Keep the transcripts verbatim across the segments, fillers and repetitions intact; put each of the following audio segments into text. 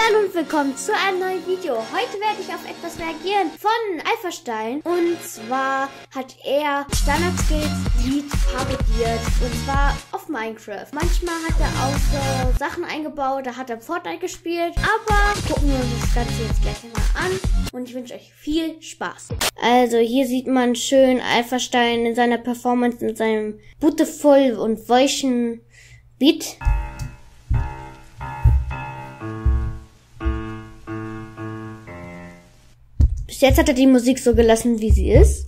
Hallo und willkommen zu einem neuen Video. Heute werde ich auf etwas reagieren von Alphastein. Und zwar hat er Standard-Skills Lied parodiert. Und zwar auf Minecraft. Manchmal hat er auch so Sachen eingebaut. Da hat er Fortnite gespielt. Aber gucken wir uns das Ganze jetzt gleich mal an. Und ich wünsche euch viel Spaß. Also hier sieht man schön Alphastein in seiner Performance, in seinem beautiful und weichen Beat. Bis jetzt hat er die Musik so gelassen, wie sie ist.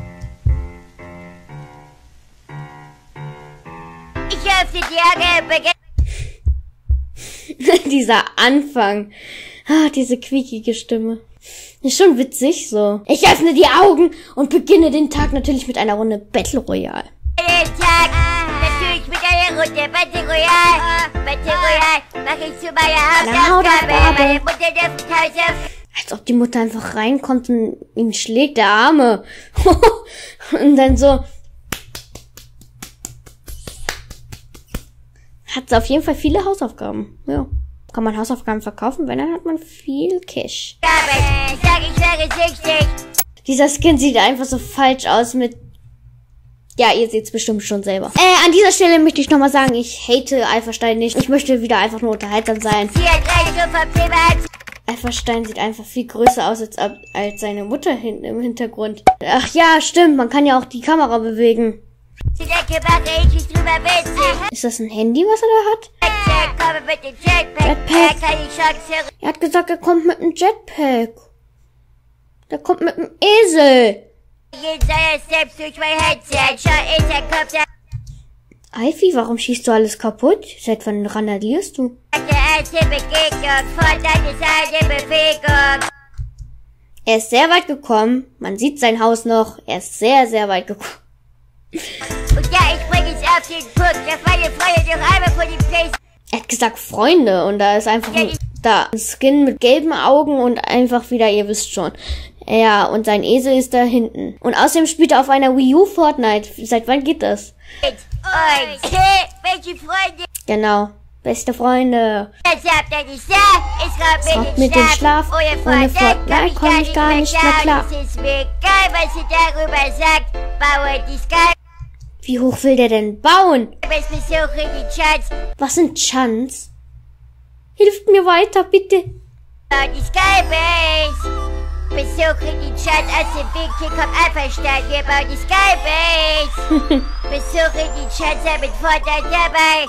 Ich öffne die Augen. Dieser Anfang. Ah, diese quiekige Stimme. Ist schon witzig so. Ich öffne die Augen und beginne den Tag natürlich mit einer Runde Battle Royale. Den Tag natürlich mit einer Runde Battle Royale. Battle Royale mache ich zu meiner Hausaufgabe. Meine Mutter dürfen Hausaufgaben. Als ob die Mutter einfach reinkommt und ihn schlägt, der Arme. Und dann so. Hat sie auf jeden Fall viele Hausaufgaben. Ja. Kann man Hausaufgaben verkaufen? Wenn, dann hat man viel Cash. Ich sage, ich wäre süchtig. Dieser Skin sieht einfach so falsch aus mit... Ja, ihr seht's bestimmt schon selber. Äh, an dieser Stelle möchte ich nochmal sagen, ich hate Alphastein nicht. Ich möchte wieder einfach nur unterhaltsam sein. Hier drei so vom Thema. Alphastein sieht einfach viel größer aus als, als seine Mutter hinten im Hintergrund. Ach ja, stimmt, man kann ja auch die Kamera bewegen. Die Decke mache ich mich drüber witzig. Ist das ein Handy, was er da hat? Ich komme mit dem Jetpack. Jetpack. Er kann die Chance. Er hat gesagt, er kommt mit einem Jetpack. Der kommt mit einem Esel. Jeden seiner Steps durch mein Headset. Schau, ist der Kopf der... Alfie, warum schießt du alles kaputt? Seit wann randalierst du? Der erste Begegnung von deiner Seite Bewegung. Er ist sehr weit gekommen. Man sieht sein Haus noch. Er ist sehr, sehr weit gekommen. Und ja, ich bringe es auf den Punkt, dass meine Freunde noch einmal von dem Place... Er hat gesagt Freunde und da ist einfach ein, da ein Skin mit gelben Augen und einfach wieder, ihr wisst schon. Ja, und sein Esel ist da hinten. Und außerdem spielt er auf einer Wii U Fortnite. Seit wann geht das? Und welche Freunde? Genau. Beste Freunde. Das habt ihr nicht gesagt. Ich raub mit dem Schlaf. Ohne Fortnite komm ich gar nicht mehr klar. Es ist mir egal, was ihr darüber sagt. Baue die Sky. Wie hoch will der denn bauen? Bis bis hoch in die Chance. Was sind Chance? Hilft mir weiter, bitte. Bau die Skybase. Bis hoch in die Chance. Aus dem Weg hier kommt Alphastein. Wir bauen die Skybase. Bis hoch in die Chance mit Fortnite dabei.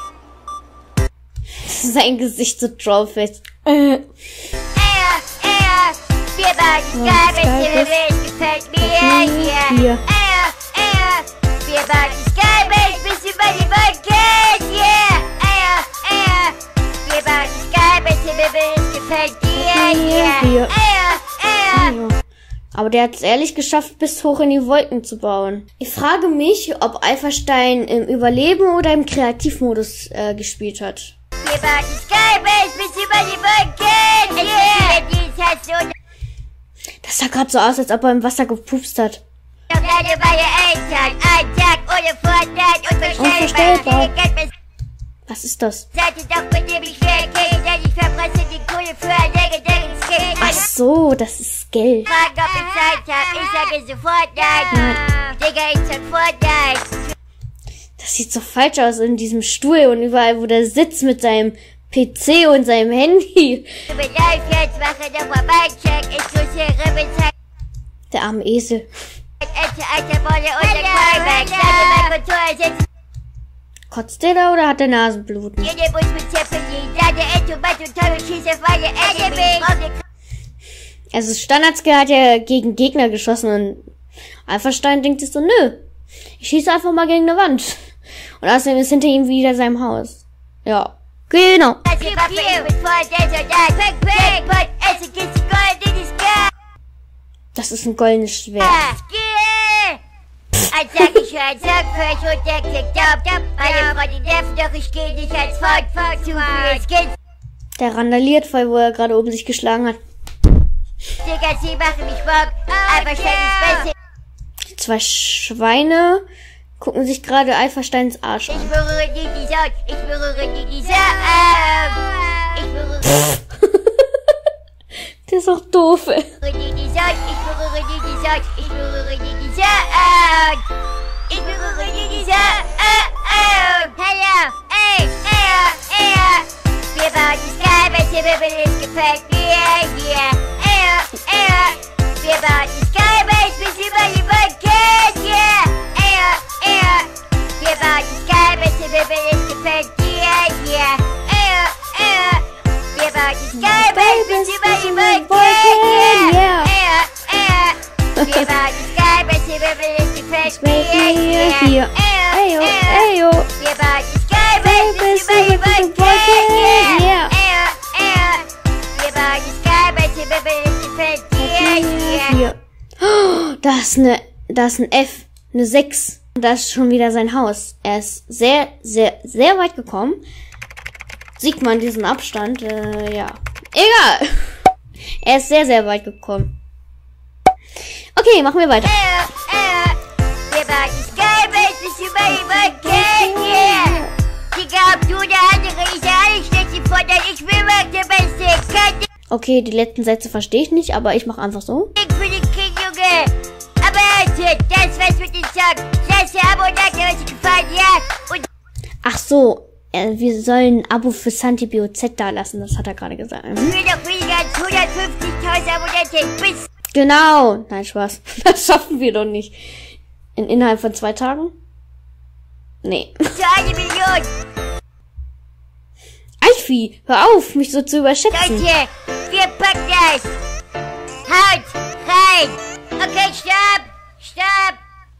Sein Gesicht so Trollfest. Äh. Er, er. Wir bauen die Skybase. Es gefällt mir hier. hier. Er, er. Wir bauen die Skybase bis über die Wolken. Yeah. Er, er. Wir bauen die Skybase. Es gefällt dir hier. hier. Er, er. Aber der hat es ehrlich geschafft, bis hoch in die Wolken zu bauen. Ich frage mich, ob Alphastein im Überleben oder im Kreativmodus äh, gespielt hat. Wir bauen die Skybase bis über die Wolken. Yeah. Das sah gerade so aus, als ob er im Wasser gepupst hat. Doch leider meine Eltern. Ein Tag ohne Fortnite. Unvorstellbar. Was ist das? Seid doch mit dem ich verkehre, denn ich verpresse die Kohle für ein legendären Skin. Ach so, das ist Geld. Frag, ob ich Zeit hab, ich sage sofort nein. Digga, ich sag Fortnite. Das sieht so falsch aus in diesem Stuhl und überall, wo der sitzt mit seinem P C und seinem Handy. Ich bin live jetzt, mache nochmal mein Check. Ich muss hier Ribbenzeit. Der arme Esel. Ente, alter Wolle und der Callback. Sage mein Kontor sitzt. Kotzt der da oder hat der Nasenbluten? Jeder muss mit Zeppelin. Sage Ente, Mathe und Teufel schießt auf meine Enemy. Also Standard-Skill hat ja gegen Gegner geschossen und Alphastein denkt sich so, nö. Ich schieße einfach mal gegen eine Wand. Und außerdem ist hinter ihm wieder sein Haus. Ja, genau. Das ist ein goldenes Schwert. Als sag ich höre ein Song für euch und der klickt auf. Meine Freunde nerven, doch ich gehe nicht als Freund vor zu viel Skins. Der randaliert voll, wo er gerade oben sich geschlagen hat. Digga, sie machen mich Bock. Alphastein ist besser. Zwei Schweine gucken sich gerade Alphasteins Arsch an. Ich berühre nie die Saut. Ich berühre nie die Saut. Ich berühre... ist auch doof. Ich berühre die Sonne, ich berühre die Sonne, ich berühre die Sonne. Ich berühre die Sonne. Hallo, ey, ey, ey. Wir bauen die Skybase, es gefällt mir hier. Ey, ey. Wir bauen die Skybase bis über die Wolken, yeah. Ey, ey. Wir bauen die Skybase, es gefällt mir hier. Ey, ey. Wir bauen die Skybase bis über die Wolken, yeah. Ey, ey. Wir bauen die Skybase, es gefällt mir hier. Eyo, eyo. Wir bauen die Skybase bis über die Wolken, yeah. Ey, ey. Wir bauen die Skybase, es gefällt mir hier. Oh, da ist eine, da ist ein F, eine sechs. Das ist schon wieder sein Haus. Er ist sehr, sehr, sehr weit gekommen. Sieht man diesen Abstand? Äh, ja. Egal. Er ist sehr, sehr weit gekommen. Okay, machen wir weiter. Äh, äh, wir bauen die Skybase bis über die Wolken, yeah. Die glaubt, du der andere ist ja alles schlecht von der ich will mag der Beste. Kein Okay, die letzten Sätze verstehe ich nicht, aber ich mache einfach so. Ding für den King, Junge. Aber heute, das war's mit den Song. Klasse, Abo und Like, wenn es euch gefallen hat. Und Ach so, äh, wir sollen ein Abo für Santi B O Z da lassen, das hat er gerade gesagt. Mhm. für noch weniger als hundertfünfzigtausend Abonnenten. Bis Genau. Nein, Spaß. Das schaffen wir doch nicht. In, innerhalb von zwei Tagen? Nee. zu einer Million. Eichvieh, hör auf, mich so zu überschätzen. Leute, wir packen das. Haut rein. Okay, stopp. Stopp.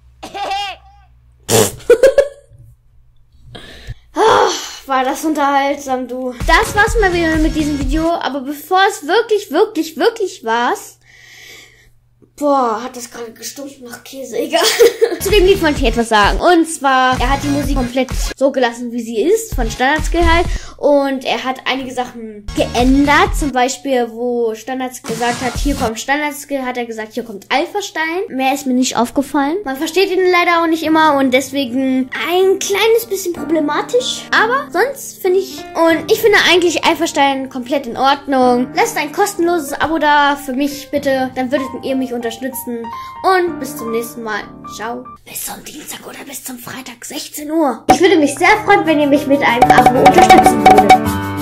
Ach, war das unterhaltsam, du. Das war's mal wieder mit diesem Video, aber bevor es wirklich, wirklich, wirklich war's, boah, hat das gerade gestunken nach Käse, egal. Zu dem Lied wollte ich etwas sagen. Und zwar, er hat die Musik komplett so gelassen, wie sie ist, von Standardskill halt. Und er hat einige Sachen geändert. Zum Beispiel, wo Standardskill gesagt hat, hier kommt Standardskill, hat er gesagt, hier kommt Alpha-Stein. Mehr ist mir nicht aufgefallen. Man versteht ihn leider auch nicht immer und deswegen ein kleines bisschen problematisch. Aber sonst finde ich, und ich finde eigentlich Alpha-Stein komplett in Ordnung. Lasst ein kostenloses Abo da für mich bitte, dann würdet ihr mich unterstützen. Und bis zum nächsten Mal. Ciao. Bis zum Dienstag oder bis zum Freitag, sechzehn Uhr. Ich würde mich sehr freuen, wenn ihr mich mit einem Abo unterstützen würdet.